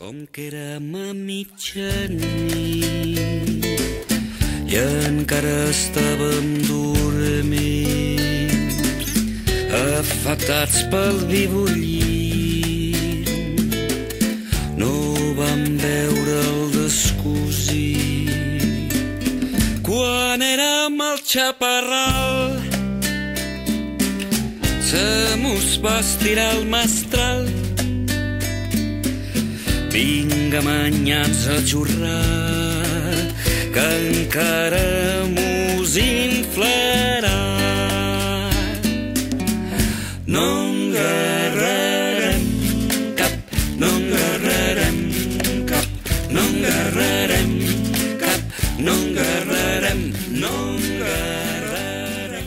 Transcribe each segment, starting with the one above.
Com que érem a mitjanit i encara estàvem dormint, afectats pel vibollit, no vam veure el descosit. Quan érem al xaparral, se mos va estirar el mestral. Vinga, manyats a xurrar, que encara mos inflarà. No engarrarem cap, no engarrarem cap, no engarrarem cap, no engarrarem, no engarrarem.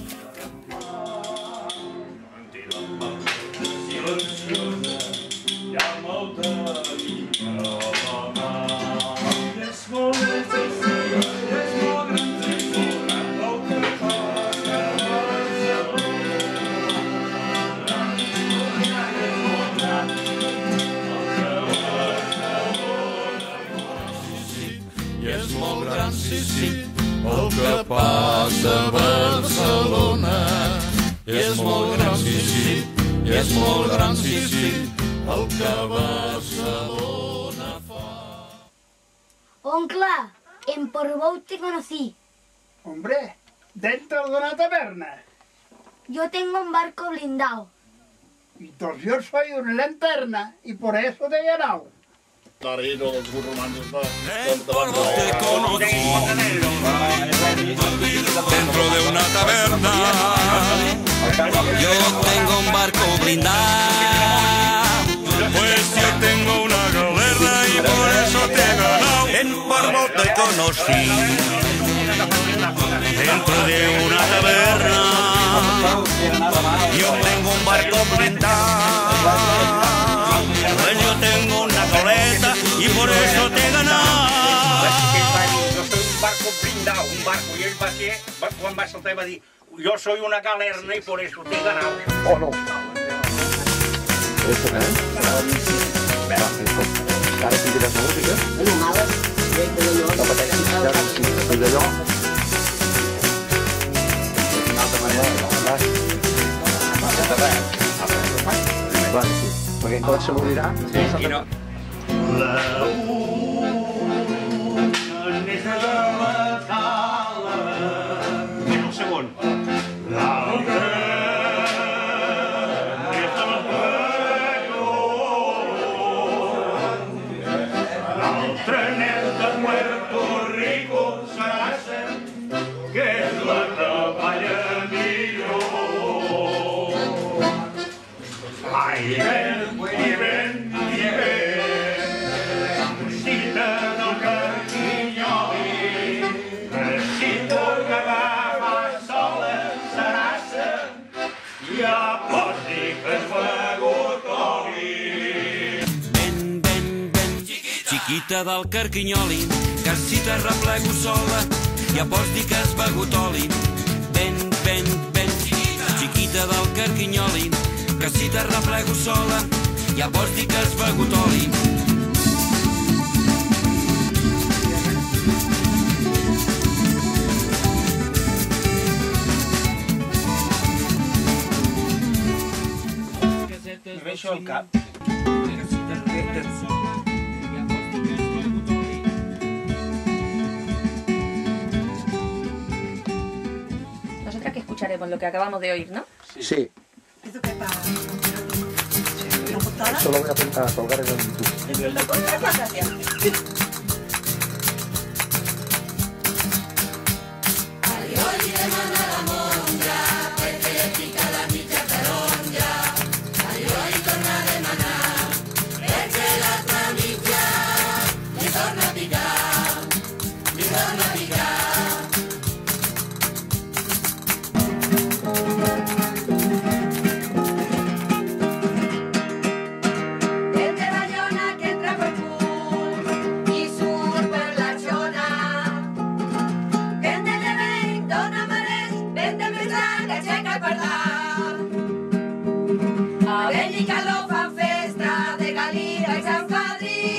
El que passa a Barcelona és molt gran, sí, sí, i és molt gran, sí, sí, el que Barcelona fa. Oncle, en Portbou te conocí. Hombre, dentro de una taberna. Yo tengo un barco blindado. Entonces yo soy una linterna y por eso te he ganado. Dentro de una taberna, Yo tengo un barco blindado, pues yo tengo una galerna y por eso te he ganado. en Portbou te conocí. Dentro de una taberna, yo tengo un barco blindado, pues yo tengo una coleta y por eso te he ganado. Jo soy un barco blindado, un barco, i ell va ser, quan va saltar va dir, jo soy una galerna i por eso te he ganado. Oh, no. Eso, ¿eh? Ara sí que tens música. No pateixis, ja sí, i d'allò. D'una altra manera, clar, sí. Perquè en tot se morirà. Sí, i no. La neta de la cala. Mira, un segon. L'altra neta de l'altra net de Puerto Rico serà que és la que balla millor. Ai, ven, i ven, i ven, cita del Carquinyoli, recita que agafa sola Sarassa, ja pots dir que es begut oli. Ven, ven, ven, xiquita del Carquinyoli, que si te replego sola, ja pots dir que has begut oli. Ven, ven, ven, xiquita del Carquinyoli, que si te replego sola, ja pots dir que has begut oli. Em ve això al cap. Nosotras que escucharemos lo que acabamos de oír, ¿no? Sí. ¿Eso qué pasa? Eso lo voy a apuntar a colgar en el YouTube. Gracias. El de Bayona que entra per cul i surt per la xona. Vent de llevent, dona marès, vent de més gran, aixeca el pardal. A vell i calor fan festa de Galira i Sant Fadrí.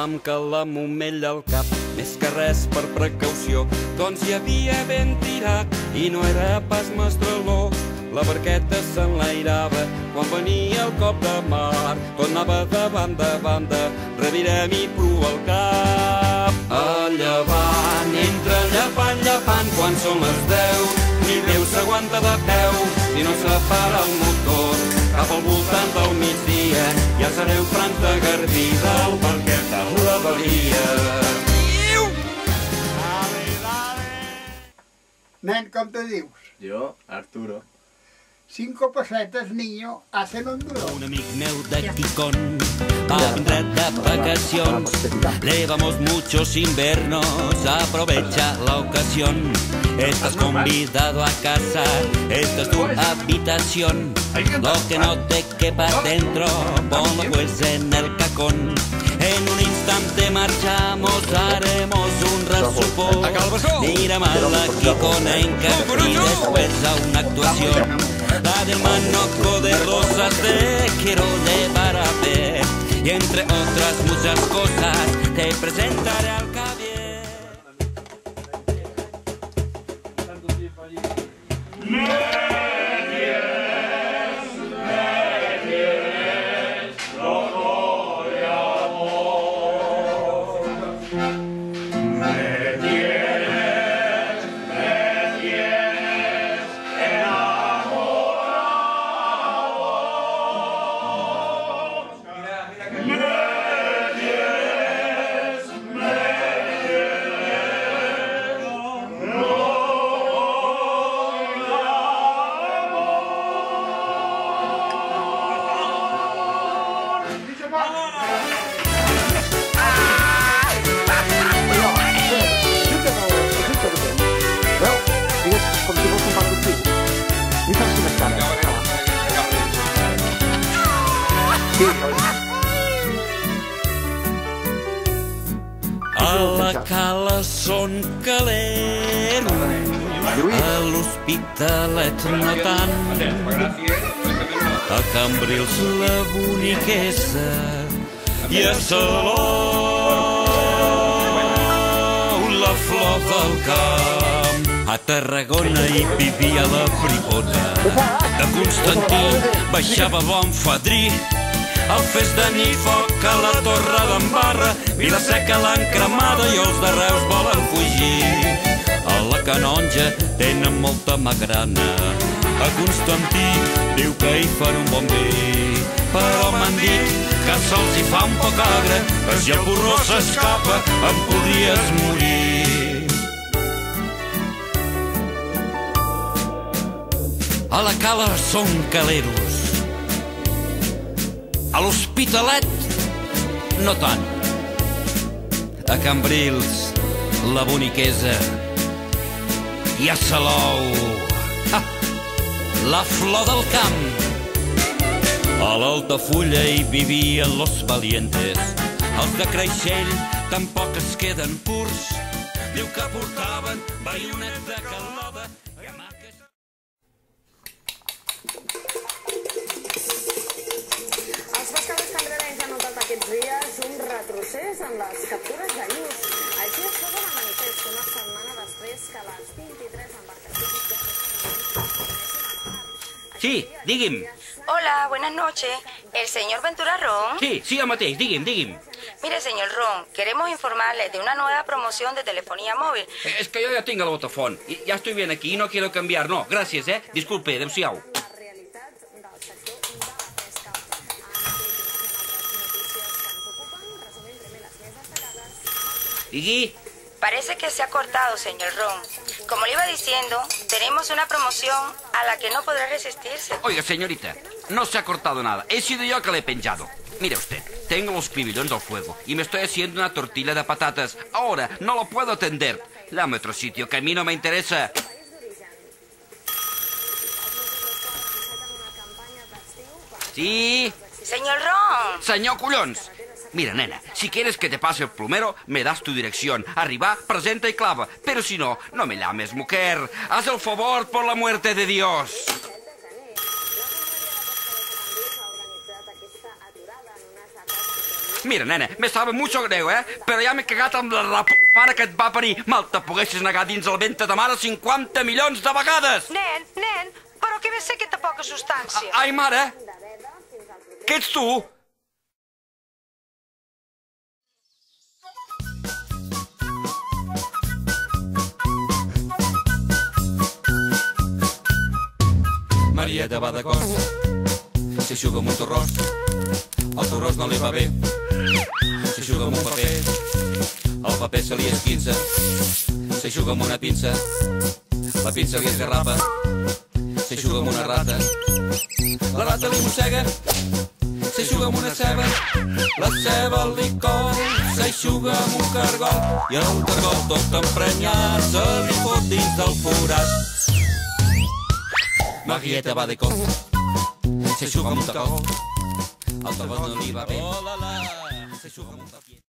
fam que la m'omella al cap, més que res per precaució, doncs hi havia vent tirat i no era pas mestraló. La barqueta s'enlairava quan venia el cop de mar, tot anava de banda a banda, revirem i prua al cap. A llevant, entra llepant, quan són les 10, ni Déu s'aguanta de peu, si no s'apara el motor. Cap al voltant del migdia ja sereu francs de garbí del barquet de la balia. Nen, com te dius? Jo, Arturo. 5 pesetas, niño, hacen un duro. Un amic meu de Quicón va vindre de vacacions. Llevamos muchos inviernos, aprovecha la ocasión. Estás convidado a casa, esta es tu habitación. Lo que no te quepa dentro, ponlo pues en el cajón. En un instante marchamos, haremos un rasupón. Mira mal a Quiconenca y después a una actuación. La del manoco de rosas te quiero llevar a ver, y entre otras muchas cosas te presentaré al caviar. A la cala són caleros, a l'Hospitalet no tant, a Cambrils la boniquesa i a Salou la flor del camp. A Tarragona hi vivia la bribona, de Constantí baixava bon fadrí. El fes de nit foc a la Torre d'en Barra, Vila-seca l'encremada i els de Reus volen fugir. A la Canonja tenen molta magrana, a Constantí diu que hi fan un bon vi. Però m'han dit que sols hi fa un poc agre, que si el borró s'escapa em podries morir. A la cala són caleros, a l'Hospitalet no tant, a Cambrils la boniquesa i a Salou la flor del camp. A l'Altafulla hi vivien los valientes, els de Creixell tampoc es queden purs. Diu que portaven baionets de calada i hamaques. Els pescadors cangrerencs han notat aquests dies un retrocés en les captures de lluç. Així es posa de manifest una setmana després que les 23 embarcacions ja Sí, digui'm. Hola, buenas noches. ¿El señor Ventura Ron? Sí, el mateix, digui'm. Mire, señor Ron, queremos informarle de una nueva promoción de telefonía móvil. Es que yo ya tengo el Vodafone. Ya estoy bien aquí y no quiero cambiar. No, gracias, Disculpe, adeu-siau. Digui. Parece que se ha cortado, señor Ron. Como le iba diciendo, tenemos una promoción a la que no podrá resistirse. Oiga, señorita, no se ha cortado nada. He sido yo que le he pinchado. Mire usted, tengo los pibillones al fuego y me estoy haciendo una tortilla de patatas. Ahora no lo puedo atender. Dame otro sitio, que a mí no me interesa. Sí. Señor Ron. Señor Collons. Mira, nena, si quieres que te pase el plumero, me das tu dirección. Arriba, presenta y clava. Pero si no, no me llames mujer. Haz el favor por la muerte de Dios. Mira, nena, me sabe mucho greu, però ja m'he cagat amb la mare que et va parir. Mal te poguessis negar dins el ventre de mare 50 milions de vegades. Nen, però què ve ser aquesta poca substància? Ai, mare, què ets tu? Marieta va de cos, s'eixuga amb un torrós, el torrós no li va bé, s'eixuga amb un paper, el paper se li esquinça, s'eixuga amb una pinça, la pinça li esgarrapa, s'eixuga amb una rata, la rata li mossega, s'eixuga amb una ceba, la ceba li col, s'eixuga amb un cargol, i el cargol tot emprenyat se li fot dins del forat. Marieta va de cos, s'eixuga amb un tacó, el tacó no li va bé, s'eixuga amb un paper.